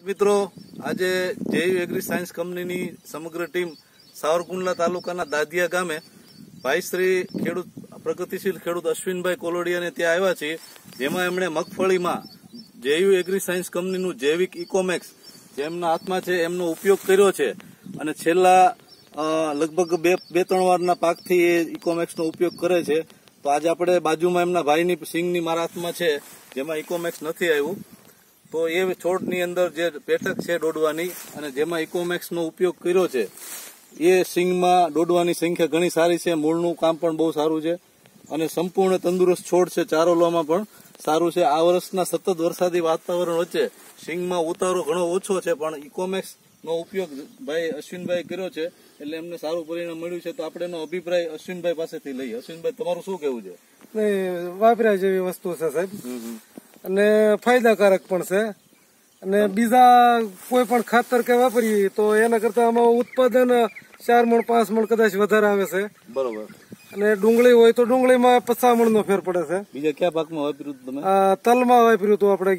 મિત્રો આજે JU agri science કંપનીની સમગ્ર ટીમ સાવરકુંડલા તાલુકાના દાદિયા ગામે ભાઈ શ્રી ખેડૂત પ્રગતિશીલ ખેડૂત અશ્વિનભાઈ કોલોડિયાને ત્યાં આવ્યા છે, જેમાં એમણે મગફળીમાં જેયુ એગ્રી સાયન્સ કંપનીનું જૈવિક ઇકોમેક્સ જે એમના હાથમાં છે એમનો ઉપયોગ કર્યો છે અને છેલ્લા લગભગ બે ત્રણ વારના પાકથી એ ઇકોમેક્સનો ઉપયોગ કરે છે. તો આજે આપણે બાજુમાં એમના ભાઈની સિંગની મારા હાથમાં છે જેમાં ઇકોમેક્સ નથી આવ્યું, તો એ છોડની અંદર જે પેટક છે ડોડવાની અને જેમાં ઇકોમેક્સનો ઉપયોગ કર્યો છે એ સિંગમાં ડોડવાની સંખ્યા ઘણી સારી છે, મૂળનું કામ પણ બહુ સારું છે અને સંપૂર્ણ તંદુરસ્ત છોડ છે. ચારોલામાં પણ સારું છે. આ વર્ષના સતત વરસાદી વાતાવરણ વચ્ચે સિંગમાં ઉતારો ઘણો ઓછો છે, પણ ઇકોમેક્સનો ઉપયોગ ભાઈ અશ્વિનભાઈ કર્યો છે એટલે એમને સારું પરિણામ મળ્યું છે. તો આપણે એનો અભિપ્રાય અશ્વિનભાઈ પાસેથી લઈએ. અશ્વિનભાઈ, તમારું શું કહેવું છે? વાપર્યા જેવી વસ્તુ છે સાહેબ, અને ફાયદાકારક પણ છે. અને બીજા કોઈ પણ ખાતર કે વાપરીએ તો એના કરતા આમાં ઉત્પાદન 4 મણ 5 મણ કદાચ વધારે આવે છે. બરોબર. અને ડુંગળી હોય તો ડુંગળીમાં 50 મણ નો ફેર પડે છે. બીજા કયા પાકમાં વાપર્યું તમે? તલમાં વાપર્યું હતું આપણે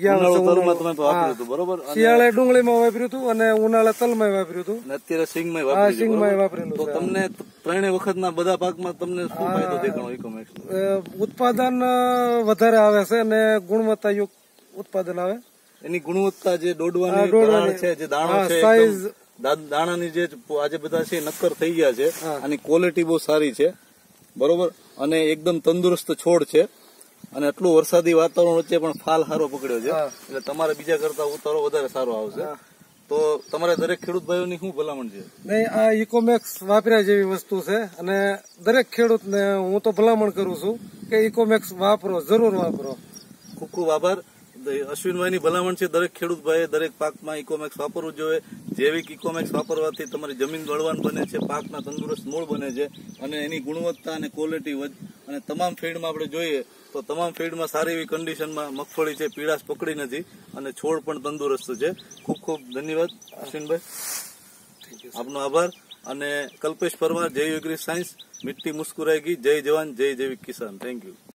બરોબર. શિયાળે ડુંગળીમાં વાપર્યું હતું અને ઉનાળે તલમાં વાપર્યું હતું. અત્યારે સિંગમાં વાપરેલું. તો તમને ત્રણેય વખતના બધા પાકમાં તમને શું ફાયદો દેખાણો ઇકોમેક્સ? ઉત્પાદન વધારે આવે છે અને ગુણવત્તાયુક્ત ઉત્પાદન આવે. એની ગુણવત્તા જે ડોડવાની છે, જે દાણો છે, સાઈઝ દાણાની જે આજે બધા છે નક્કર થઈ ગયા છે, આની ક્વોલિટી બહુ સારી છે. બરોબર. અને એકદમ તંદુરસ્ત છોડ છે અને આટલું વરસાદી વાતાવરણ વચ્ચે પણ ફાલ સારો પકડ્યો છે, એટલે તમારે બીજા કરતા ઉતારો વધારે સારો આવશે. તો તમારે દરેક ખેડૂત ભાઈઓની શું ભલામણ છે? નહીં, આ ઇકોમેક્સ વાપર્યા જેવી વસ્તુ છે અને દરેક ખેડૂતને હું તો ભલામણ કરું છું કે ઇકોમેક્સ વાપરો, જરૂર વાપરો. ખૂબ ખૂબ આભાર. અશ્વિનભાઈની ભલામણ છે દરેક ખેડૂત ભાઈએ દરેક પાકમાં ઇકોમેક્સ વાપરવું જોઈએ. જૈવિક ઇકોમેક્સ વાપરવાથી તમારી જમીન બળવાન બને છે, પાકના તંદુરસ્ત મૂળ બને છે અને એની ગુણવત્તા અને ક્વોલિટી અને તમામ ફીલ્ડમાં આપણે જોઈએ તો તમામ ફીલ્ડમાં સારી એવી કન્ડિશનમાં મગફળી છે, પીળાશ પકડી નથી અને છોડ પણ તંદુરસ્ત છે. ખૂબ ખૂબ ધન્યવાદ અશ્વિનભાઈ, આપનો આભાર. અને Kalpesh Parmar, JU agri science, મિટ્ટી મુસ્કુરાએગી, જય જવાન જય જૈવિક કિસાન. Thank you.